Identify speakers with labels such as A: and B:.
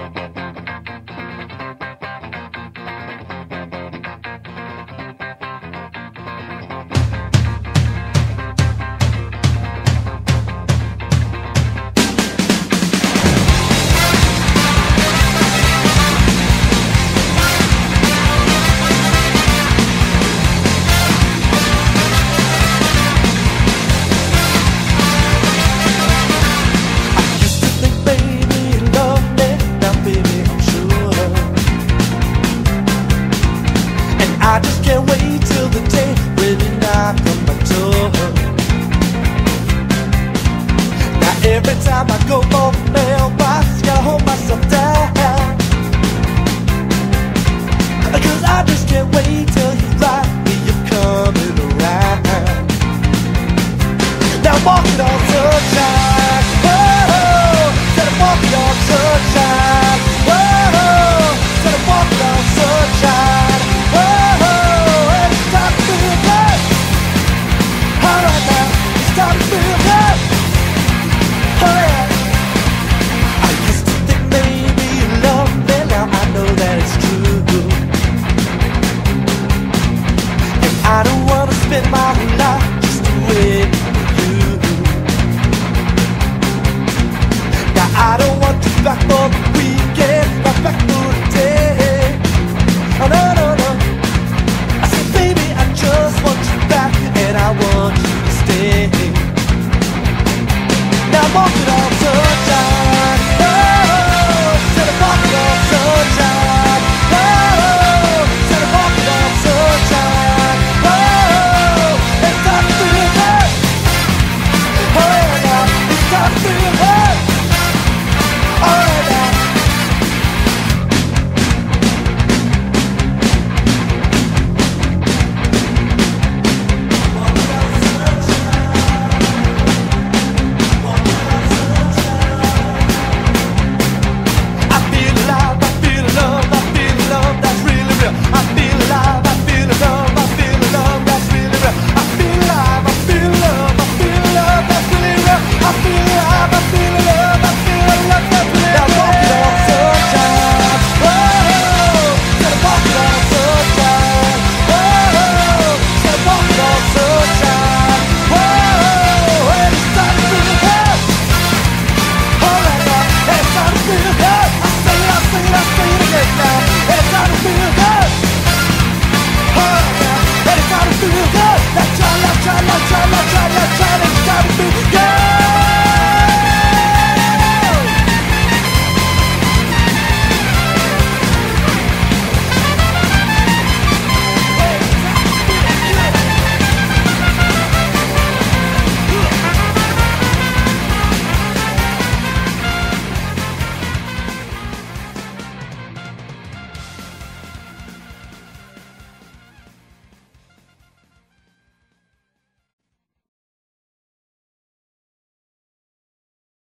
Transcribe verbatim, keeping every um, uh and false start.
A: I just can't wait till the day when you knock on my door. Now every time I go for the mailbox, gotta hold myself down, 'cause I just can't wait till you write me you're coming around. Now I'm walking on sunshine, whoa, said I'm walking on sunshine, whoa, said I'm walking on sunshine, whoa. It's time to feel good.